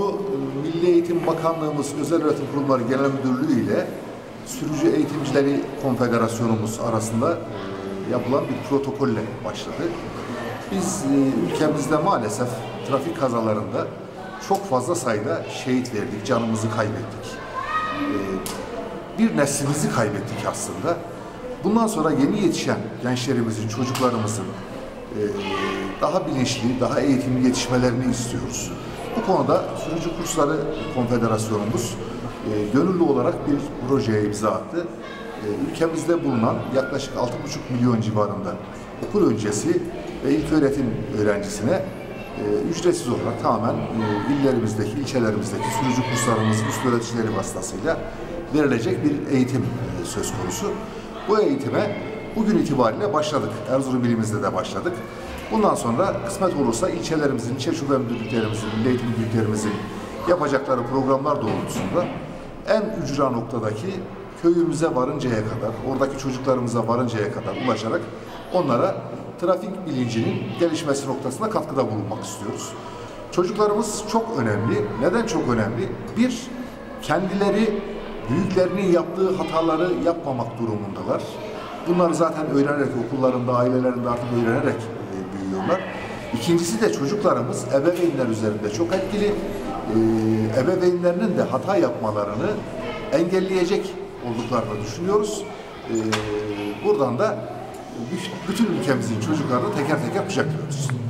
bunu Milli Eğitim Bakanlığımız Özel Öğretim Kurumları Genel Müdürlüğü ile Sürücü Eğitimcileri Konfederasyonumuz arasında yapılan bir protokolle başladı. Biz ülkemizde maalesef trafik kazalarında çok fazla sayıda şehit verdik, canımızı kaybettik. Bir neslimizi kaybettik aslında. Bundan sonra yeni yetişen gençlerimizin, çocuklarımızın daha bilinçli, daha eğitimli yetişmelerini istiyoruz. Bu konuda Sürücü Kursları Konfederasyonumuz gönüllü olarak bir projeye imza attı. Ülkemizde bulunan yaklaşık 6,5 milyon civarında okul öncesi ve ilköğretim öğrencisine ücretsiz olarak tamamen illerimizdeki, ilçelerimizdeki sürücü kurslarımızın üst öğreticileri vasıtasıyla verilecek bir eğitim söz konusu. Bu eğitime bugün itibariyle başladık. Erzurum ilimizde de başladık. Bundan sonra kısmet olursa ilçelerimizin, ilçe şube müdürlüklerimizin, milli eğitim müdürlüklerimizin yapacakları programlar doğrultusunda en ücra noktadaki köyümüze varıncaya kadar, oradaki çocuklarımıza varıncaya kadar ulaşarak onlara trafik bilincinin gelişmesi noktasında katkıda bulunmak istiyoruz. Çocuklarımız çok önemli. Neden çok önemli? Bir, kendileri büyüklerinin yaptığı hataları yapmamak durumundalar. Bunları zaten öğrenerek, okullarında, ailelerinde artık öğrenerek büyüyorlar. İkincisi de çocuklarımız ebeveynler üzerinde çok etkili. Ebeveynlerinin de hata yapmalarını engelleyecek olduklarını düşünüyoruz. Buradan da bütün ülkemizin çocuklarını teker teker kucaklıyoruz.